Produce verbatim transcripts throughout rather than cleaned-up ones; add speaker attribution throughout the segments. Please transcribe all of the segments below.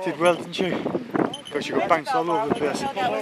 Speaker 1: Did well, didn't you? Because you got banks all over the place.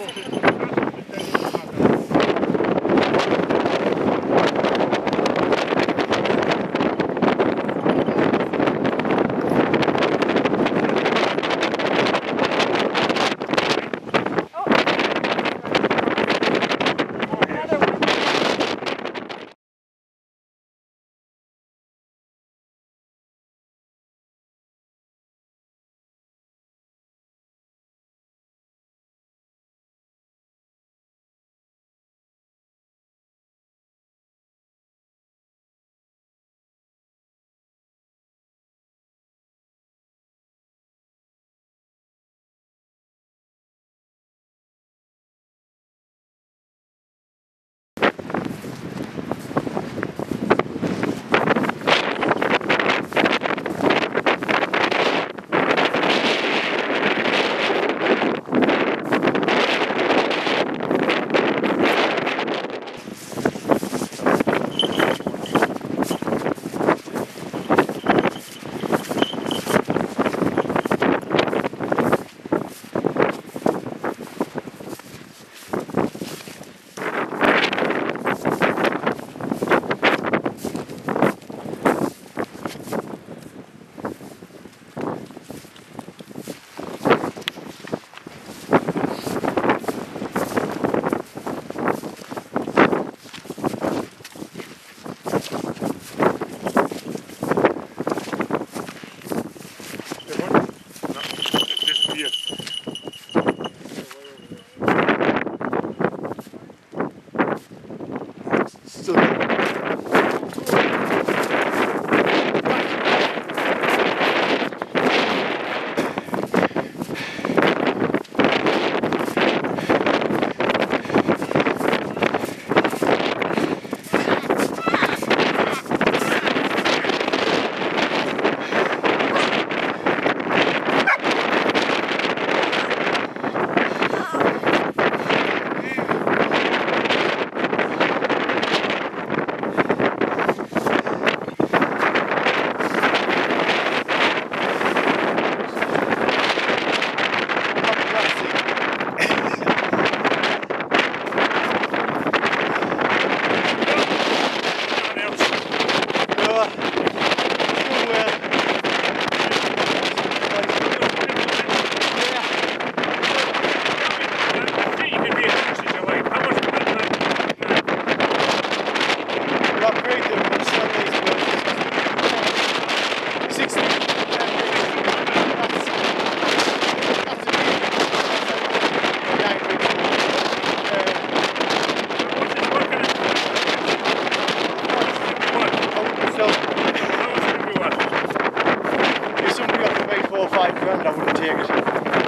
Speaker 2: I wouldn't take it.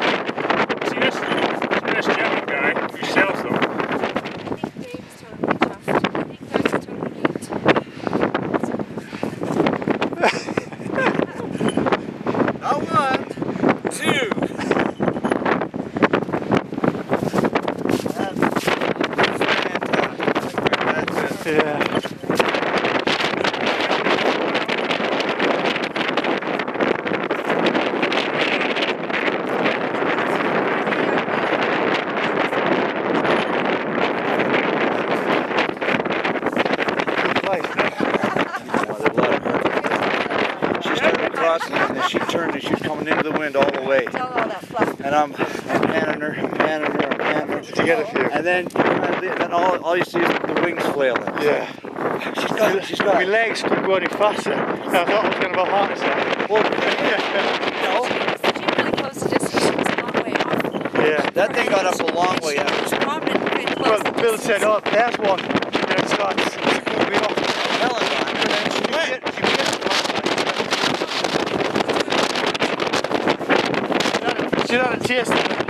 Speaker 3: See this? This German guy who sells them.
Speaker 4: Now one, two.
Speaker 1: That's fantastic. Yeah.
Speaker 4: And then she turned and she was coming into the wind all the way. And I'm, I'm panning her, I'm panning her, I'm panning her.
Speaker 1: Did you get a few?
Speaker 4: And then, then all, all you see is the wings flailing.
Speaker 1: Yeah.
Speaker 4: She's got, she's got.
Speaker 1: My legs could go any faster. I thought I was going to have a heart attack.
Speaker 4: Well,
Speaker 1: yeah.
Speaker 4: That thing got up a long way out.
Speaker 1: Well, Bill said, oh, there's one. And then it starts scooting me off.
Speaker 4: Helen on, and then she went.
Speaker 1: She had a taste of it.